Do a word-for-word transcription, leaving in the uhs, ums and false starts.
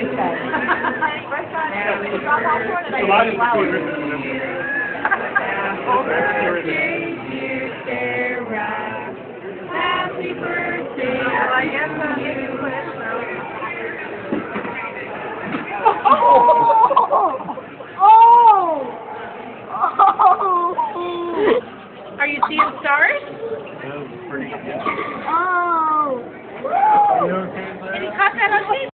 I said. So I didn't see it. Birthday, dear Sarah. Happy birthday to you. Oh! Oh! Oh! Are you seeing stars? That was pretty good. Oh! You okay with that? Can you caught that on tape?